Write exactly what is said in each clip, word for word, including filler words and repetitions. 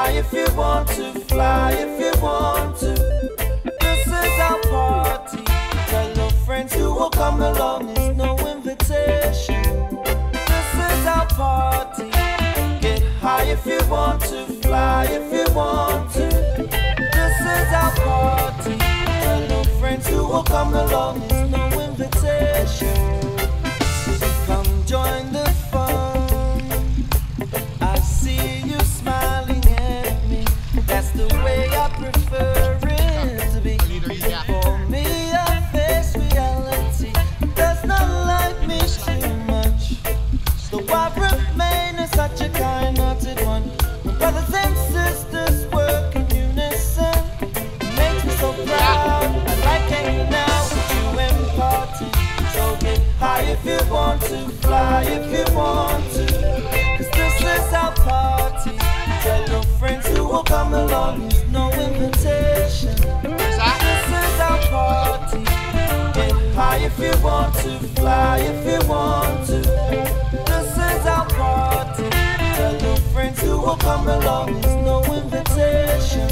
high if you want to, fly if you want to. This is our party. Tell your friends who will come along. It's no invitation. This is our party. Get high if you want to, fly if you want to. This is our party. Tell your friends who will come along. It's no invitation. Come join the fun. I see you smiling at me. That's the way I prefer it to be. For me, I face reality. Does not like me too much. So I remain in such a kind-hearted one. My brothers and sisters work in unison. It makes me so proud. I like hanging out with you and partying. So get high if you want to, fly if you want to. Cause this is our party. Tell your friends who will come along. There's no invitation. This is our party. Get high if you want to, fly if you want to. This is our party. Tell your friends who will come along. There's no invitation.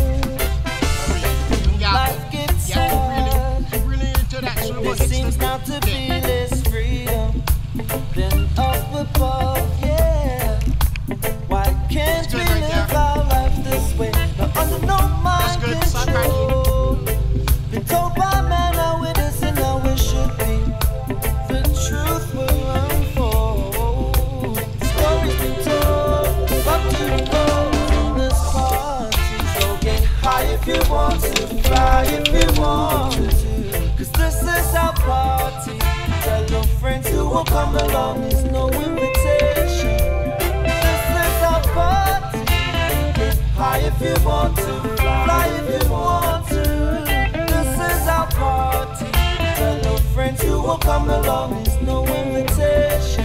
Life gets hard. There seems not to be less freedom than up above, yeah. Why can't we live our life this way? Not under no mind control. Been told by man how it is and how it should be. The truth will unfold. The story's been told. Up to go in this party. So get high if you want to, fly if you want to. Cause this is our party. Tell your friends who will come along. There's no invitation. This is our party. Get high if you want to, fly if you want to. This is our party. Tell your friends who will come along. There's no invitation.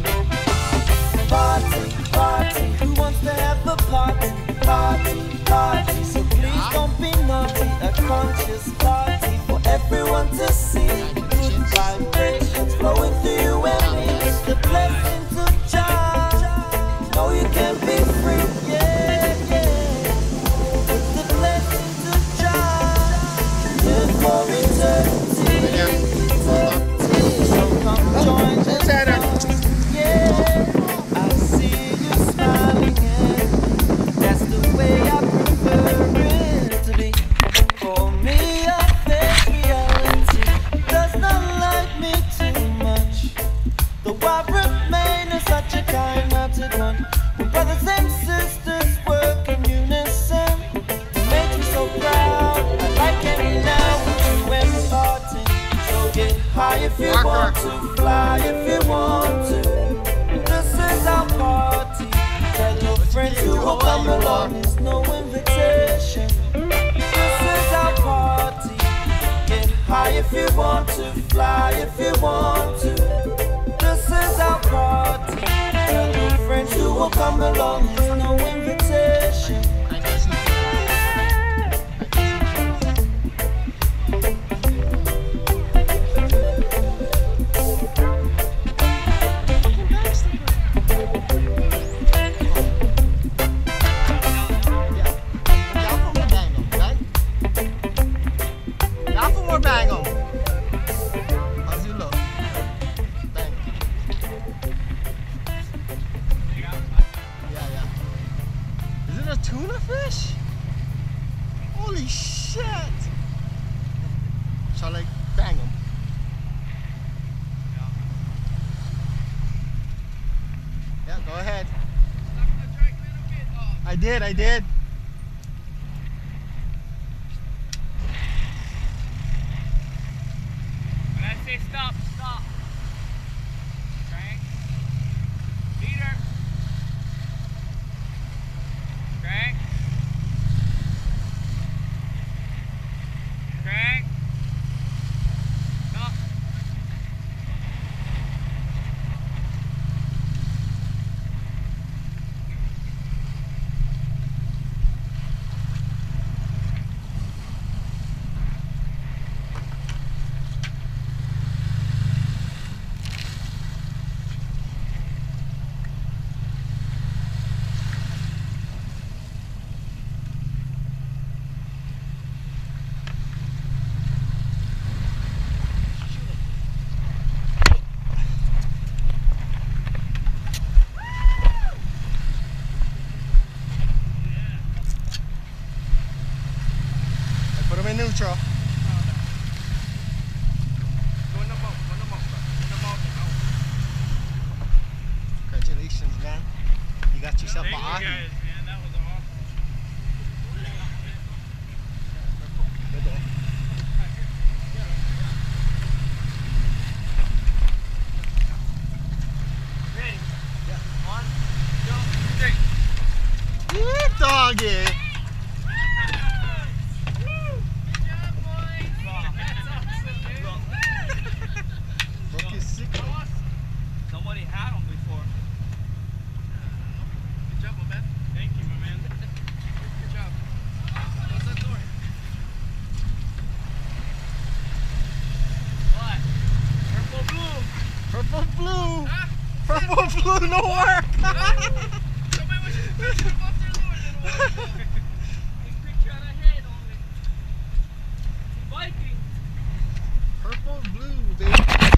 Party, party. Who wants to have a party? Party, party. So please don't be naughty. A conscious party for everyone to see. Good vibrations flowing through you and me. It's the blessings of Jah. No, you can be free, yeah, yeah. It's the blessings of Jah. Live for eternity, eternity. So come join the fun, yeah. I see you smiling and that's the way I prefer it to be. For me, I face reality. Does not like me too much. Though I remain in such a kind-hearted one. My brothers and sisters work in unison. It makes me so proud. I like hanging out with you and partying. So get high if you want to, fly if you want to. This is our party. Tell your friends who will come along. There's no invitation. This is our party. Get high if you want to, fly if you want to. This is our party. Tell your friends who will come along. There's no invitation. Tuna fish? Holy shit! Shall I bang them? Yeah, go ahead. I did, I did. When I say stop, stop. Crank. Leader. Crank. Crank. Stop. neutral. Congratulations, man. You got yourself Thank a you Ahi. guys, man. That was awesome. Good day. Ready? Yeah. One, two, three. Yeah, doggy. Good job, boys. That's awesome, dude. Broke his secret. Nobody had them before. Good job, my man. Thank you, my man. Good job. Close that door. What? Purple blue. Purple blue. Huh? Purple blue, no work. Somebody was just pushing them off their door. Take a picture of the head only. Viking. Purple blue, baby.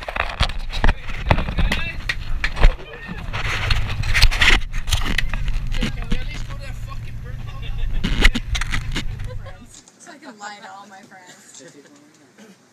Can we at least go to that fucking bird home? So I can lie to all my friends.